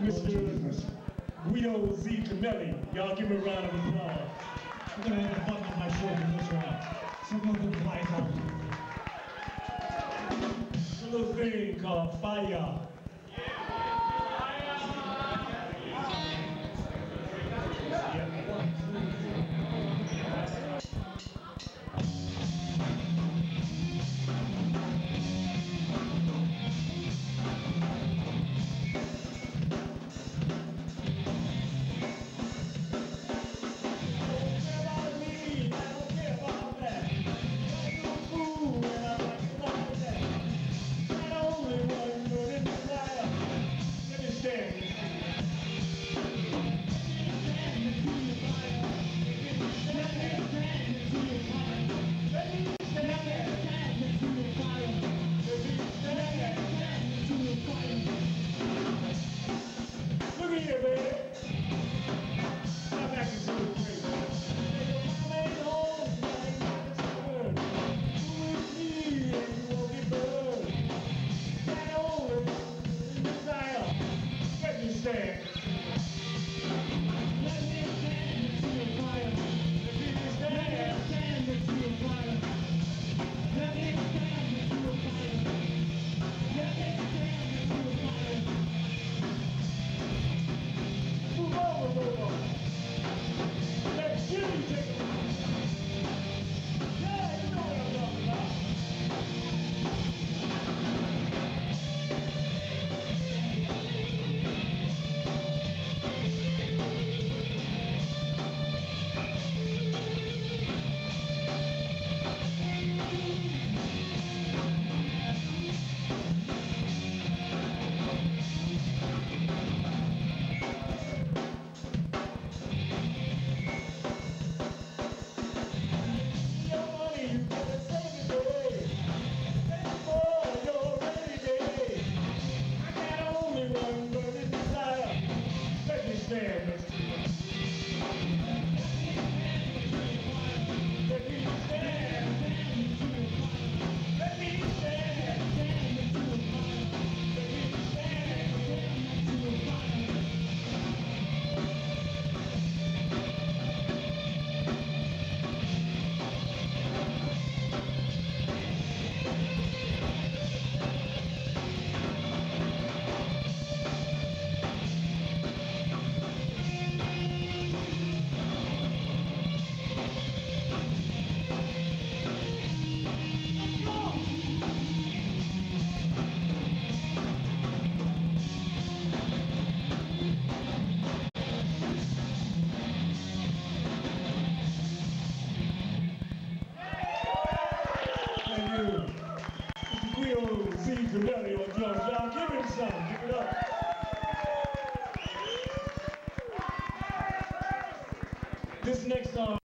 Mr. Guido Z. Camilli. Y'all give him a round of applause. I'm going to have a button on my shoulder this round. Someone can fly out. It's a little thing called Fire. Y'all give him some. Give it up. This next song.